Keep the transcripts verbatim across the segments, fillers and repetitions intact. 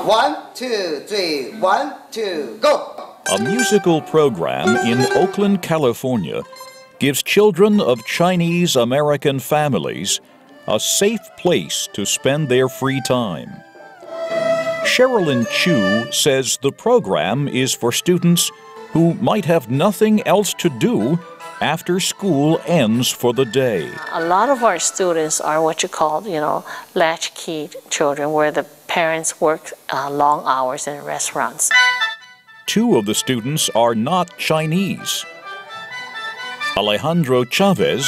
One, two, three, one, two, go! A musical program in Oakland, California gives children of Chinese American families a safe place to spend their free time. Sherlyn Chew says the program is for students who might have nothing else to do after school ends for the day. A lot of our students are what you call, you know, latch-key children, where the parents work uh, long hours in restaurants. Two of the students are not Chinese. Alejandro Chavez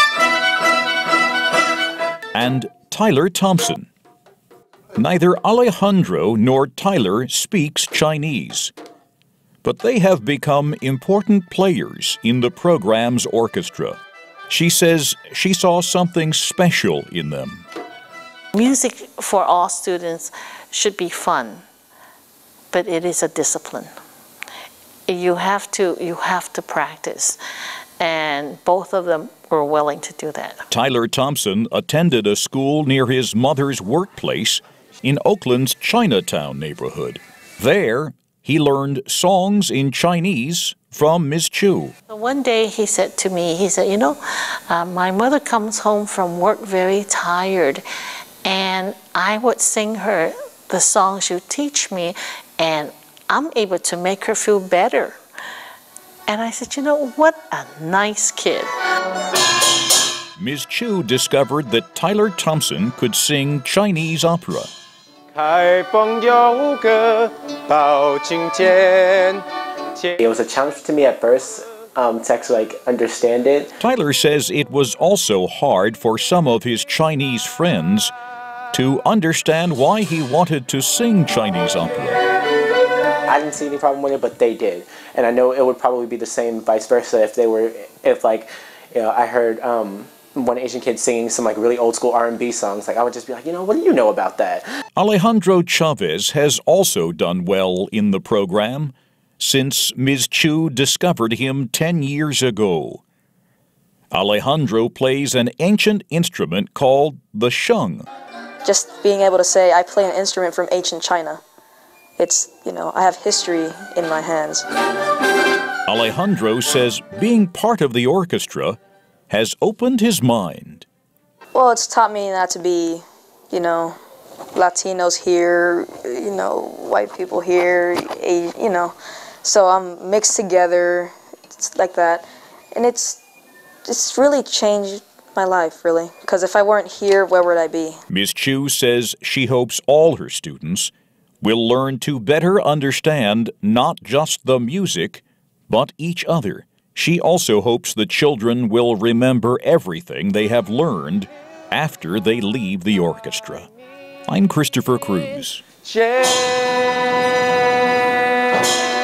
and Tyler Thompson. Neither Alejandro nor Tyler speaks Chinese, but they have become important players in the program's orchestra. She says she saw something special in them. Music for all students should be fun, but it is a discipline. You have to, you have to practice, and both of them were willing to do that. Tyler Thompson attended a school near his mother's workplace in Oakland's Chinatown neighborhood. There, he learned songs in Chinese from Miz Chew. One day he said to me, he said, you know, uh, my mother comes home from work very tired, and I would sing her the songs you teach me, and I'm able to make her feel better. And I said, you know, what a nice kid. Miz Chew discovered that Tyler Thompson could sing Chinese opera. It was a challenge to me at first um, to actually like, understand it. Tyler says it was also hard for some of his Chinese friends to understand why he wanted to sing Chinese opera. I didn't see any problem with it, but they did. And I know it would probably be the same vice versa if they were, if like, you know, I heard um, one Asian kid singing some like really old school R and B songs. Like I would just be like, you know, what do you know about that? Alejandro Chavez has also done well in the program since Miz Chew discovered him ten years ago. Alejandro plays an ancient instrument called the sheng. Just being able to say, I play an instrument from ancient China. It's, you know, I have history in my hands. Alejandro says being part of the orchestra has opened his mind. Well, it's taught me not to be, you know, Latinos here, you know, white people here, you know. So I'm mixed together, it's like that. And it's, it's really changed my life, really. Because if I weren't here, where would I be? Miz Chew says she hopes all her students will learn to better understand not just the music, but each other. She also hopes the children will remember everything they have learned after they leave the orchestra. I'm Christopher Cruz. Yeah.